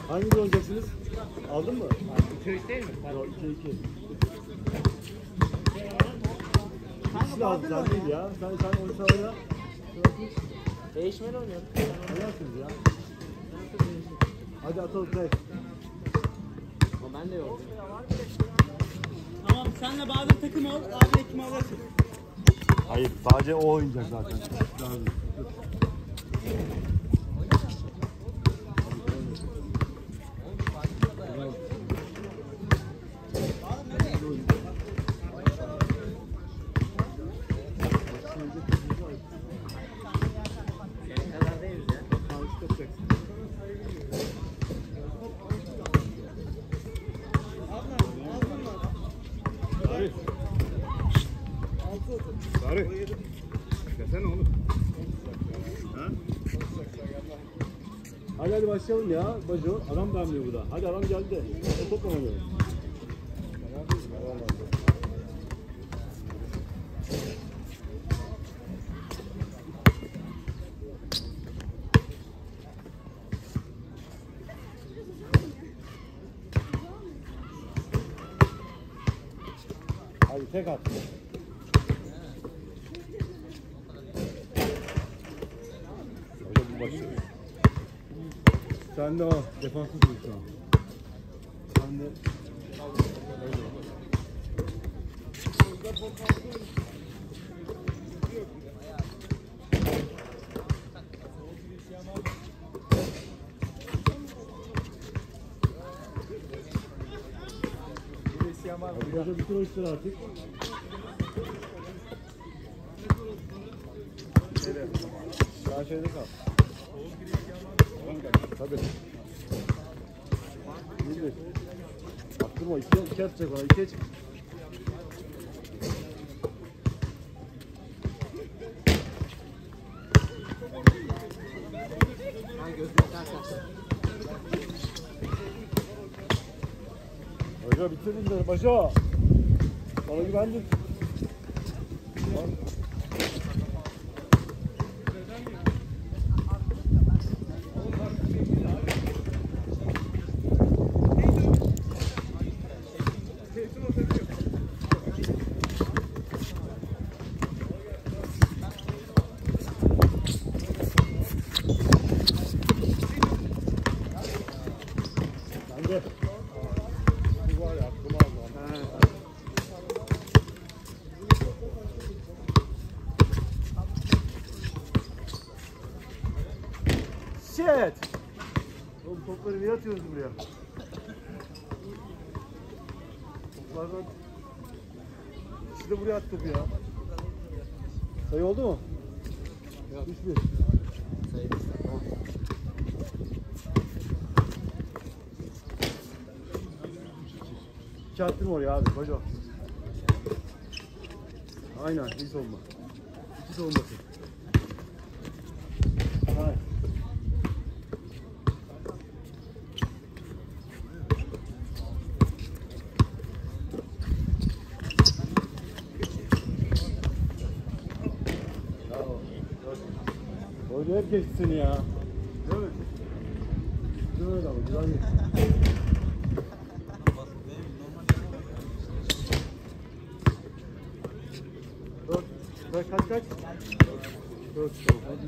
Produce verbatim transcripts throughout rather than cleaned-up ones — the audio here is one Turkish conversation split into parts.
Hangi oynayacaksınız? Aldın mı? iki üç değil mi? Yok iki iki. İkisi de aldı sen değil ya. Sen sen oyun sahaya. Değişmeli oynuyorum. Oynarsınız ya. Hadi atalım play. Ama ben de yok. Tamam senle bazen takım ol, abi kim alırsın? Hayır sadece o oynayacak zaten. Senin kadar değiliz ya. Sarı. Sarı. Desene oğlum. Ha? Hadi hadi başlayalım ya Baco. Adam beğenmiyor bu da. Hadi adam geldi de. O topla oynuyor. Hadi tek at. Hocam bu başlıyor. Sen de o. Defansız mısın şu an? Sen de... Hocam bütün o işler artık. Şeyde. Daha şeyde kal. Tabii. İyi. Attırma. İki, iki atacak bana. İkiye çık. Ben gözüme ters. Hoca bitirdin de Baco. Bana güvendin. Bence. Bu var ya aklıma aldı. Shit! Oğlum topları niye atıyoruz buraya? Toplardan... İkisi de buraya attı topu ya. Sayı oldu mu? Yok. üç bir. Sayı değil. Tamam. İki attım oraya abi, Baco. Aynen, iyi savunma. İki savunması. Hayır. Bravo. Hoca hep geçti seni ya. Değil mi? Güzel öyle ama, güzel geçti. Dört. Kaç kaç? Dört. Hadi.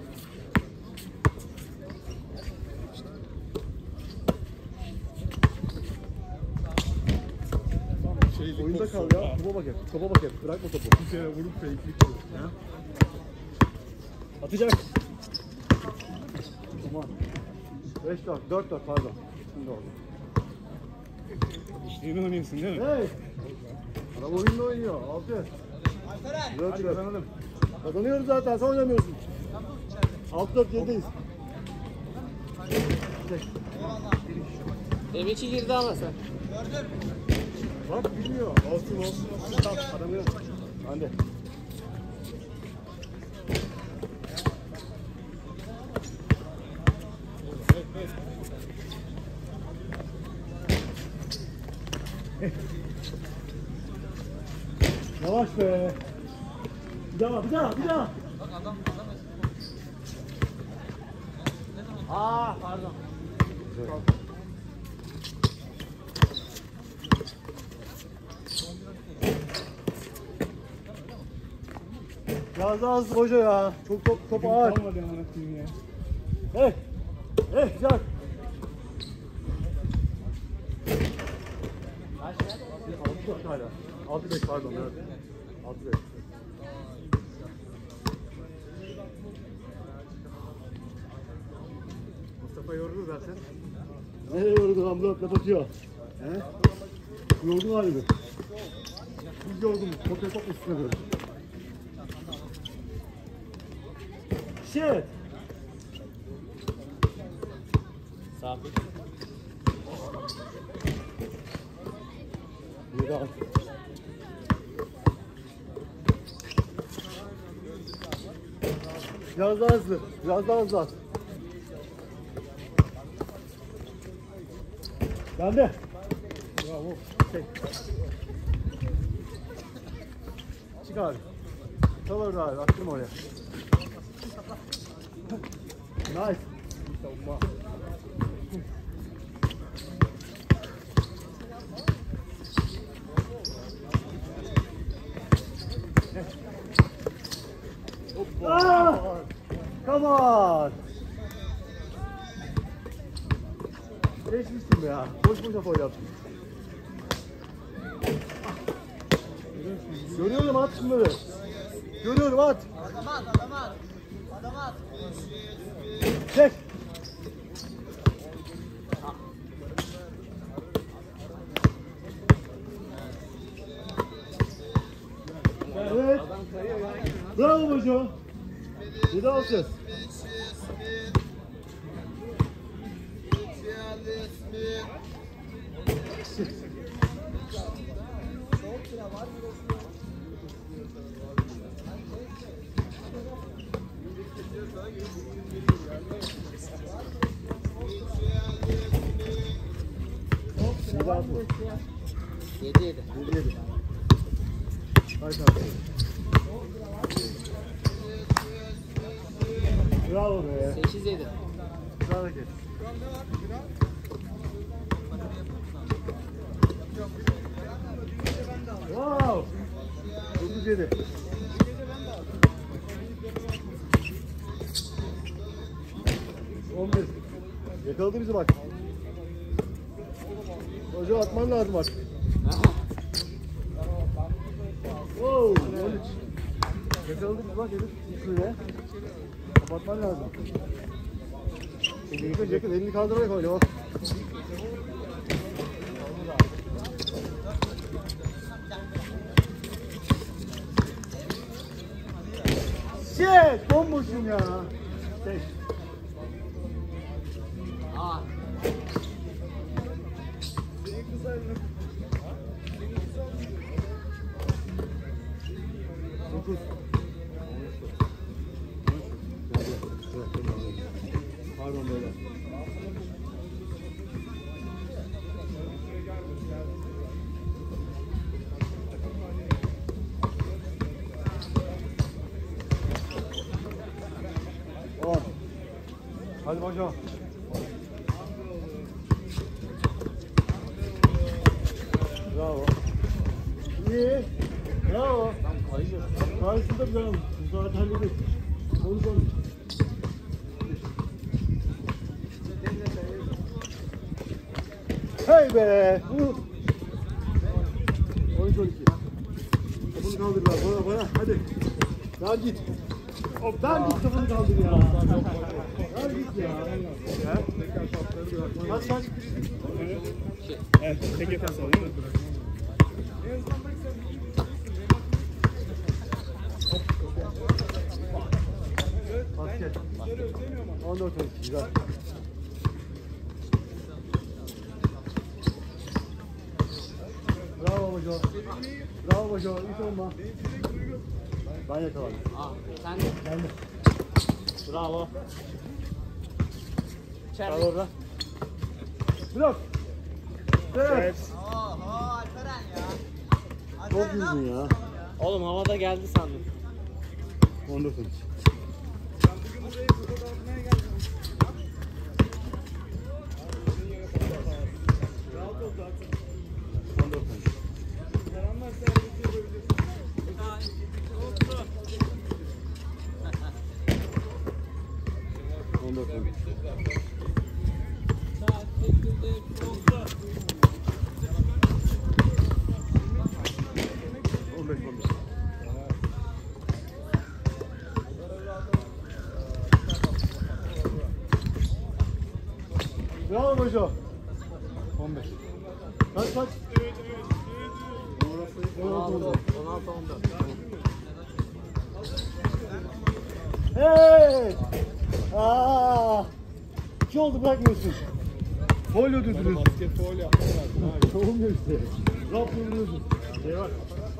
Şeylik Oyunda olsun kal ya. Topa bak hep. Topa bak hep. Bırakma topu. Bir kere vurup fake'lik olur. Ya. Atacak. Tamam. Beş dört. Dört dört pardon. Şimdi oldu. İşliğini oynuyorsun değil mi? Hey! Adam oyunda oynuyor. Altı. Dört dört. Kazanalım. Kazanıyoruz zaten. Sen oynamıyorsun. Altı dört yediyiz. Deminki girdi ama sen. Bak bilmiyor. Olsun olsun olsun. Tamam adamı yok. Hadi. Yavaş be. Bir daha, bir daha, bir daha. Bak adam adam. Aa pardon. Evet. Biraz daha hızlı hoca ya. Çok top, top ağır. Kalmadı amına koyayım ya. Hey. Hey güzel. altı dört hala. altı beş pardon. Evet. altı beş. Mustafa yoruldu zaten. Nereye yoruldu lan? Blok laf atıyor. He? Yorgun hali mi? Biz yorgunuz. Kopya top üstüne böyle. Shit. Safi. Bir daha. Biraz daha hızlı. Biraz daha hızlı at. Bende. Bravo. Çek. Çık abi. Kal orada abi. Attırma oraya. Nice. Savunma. Ah! Come on. Geçmiştim ya. Boş boşa foul yaptım. Görüyorum at şunları. Görüyorum at. Adam at, adam at. Adam at. Çek. Evet. Bravo Bojo. Bir daha alacağız. Bir daha bu. Yedi yedi. Yedi yedi. Haydi abi. Bravo be. Sekiz yedi. Güzel hareket. Wow. Dokuz yedi. on bir. Yakaladı bizi bak. Hocam atman lazım artık. Wow. on üç. Yakaladı bizi bak Elif. Şuraya. Kapatman lazım. Yakın yakın elini kaldırarak oyna o. Shit! Bomboşum ya. Beş. Aa. Dokuz. Pardon böyle. On. Hadi hocam. Bravo. İyi. Bravo. Karşısında bir adam. Bu zaten hallederiz. Onu konuş. Hey be! Uh. on üç on iki. Topunu kaldır lan bana bana hadi. Ver git. Hop ver git topunu kaldır ya. Ver git ya. He? Kaç kaç? Evet, tek yaparsan değil mi? Basket. on dört on iki güzel. Bravo Bojo. Bravo Bojo. İyi savunma. Ben yakaladım. Aa. Sen de. Ben de. Bravo. İçeride. Kal orada. Blok. Evet. Oho Alperen ya. Çok düzgün ya. Oğlum havada geldi sandım. on dört on iki. on dört on iki. on beş on beş. Bravo Bojo. on beş. Kaç kaç? on altı on altı on dört. Hey! Aa! İki oldu bırakmıyorsun. Foul ödürdünüz. Basket foul yapmak lazım abi. Olmuyor işte. Rap vuruyorsun. Şey var.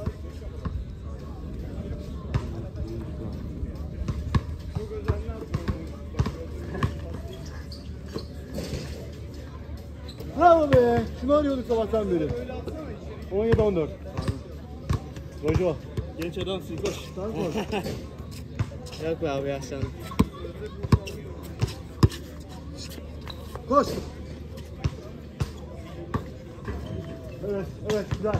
Bravo be. Şunu arıyorduk sabahtan beri. on yedi on dört. Rojo. Genç adamsın koş. Sen koş. Yok be abi yaşlandım. Koş. Evet, evet, güzel.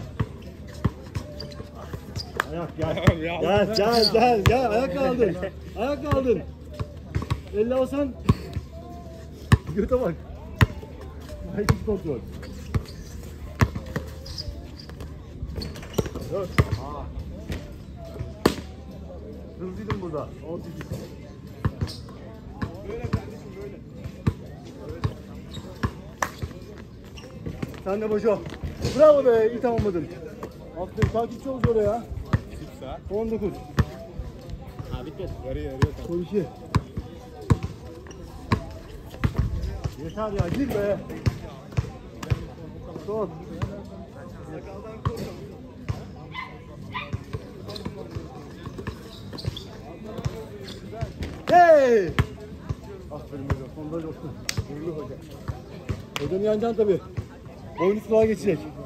Ayak gel. Ya, Gel, gel, gel, gel. Ayak kaldın. Ayak kaldın. elli alsan. Göte bak. Ayak kontrol. Dört. Hızlıydım burada. on sekiz. Böyle kardeşim böyle. Sen de Bojo. Bravo be, iyi tamamladın. Aferin, takipçi oldu oraya. Çift saat. on dokuz. Ha bitti. Yarı yarıya kaldı. on iki. Yeter ya, gir be. Son. Hey! Aferin hocam, sonunda yoktu. Gururlu hoca. Hocanı yanacaksın tabii. Boynuz kulağa geçecek.